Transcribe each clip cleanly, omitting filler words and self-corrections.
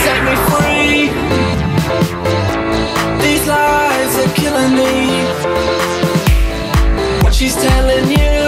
set me free. These lies are killing me. What she's telling you,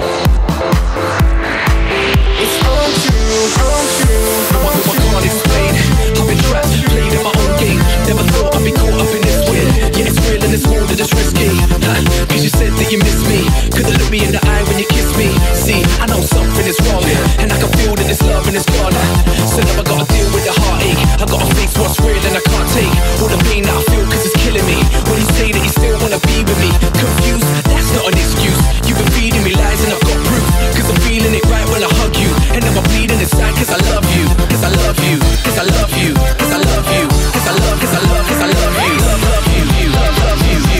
it's untrue, untrue, untrue. I can't explain. I've been trapped, played in my own game. Never thought I'd be caught up in this way. Yeah, it's real and it's more than just risky. Cause you said that you miss me. Couldn't look me in the eye when you kiss me. See, I know something is wrong, and I can feel that this love and it's gone. So now I gotta deal with the heartache. I gotta face what's real and I can't take all the pain that I feel cause it's killing me. When you say that you still wanna be with me, confused, that's not an excuse. You've been feeding me lies and I've got proof. Cause I'm feeling it right when I hug you. And now I'm bleeding inside cause I love you. Cause I love you, cause I love you, cause I love you, cause I love, cause I love, cause I love you. Love you, you, love you, you.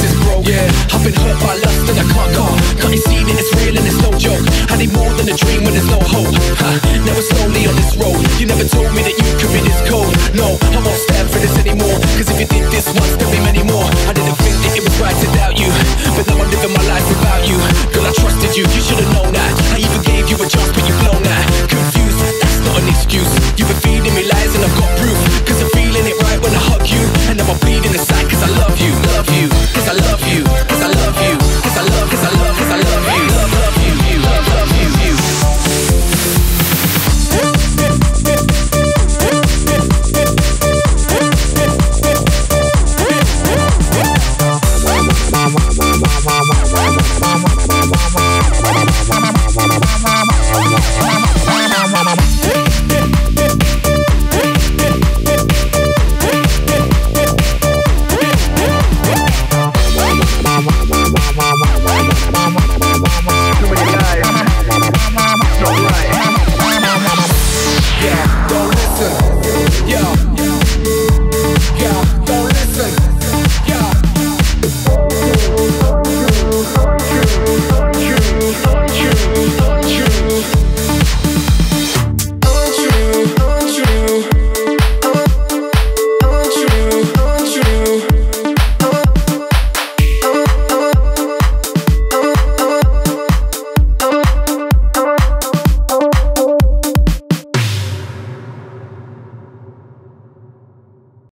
I've been hurt by lust and I can't go. Can't you see that it's real and it's no joke? I need more than a dream.